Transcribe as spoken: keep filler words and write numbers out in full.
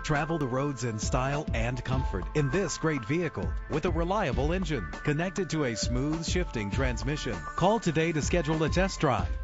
Travel the roads in style and comfort in this great vehicle with a reliable engine connected to a smooth shifting transmission. Call today to schedule a test drive.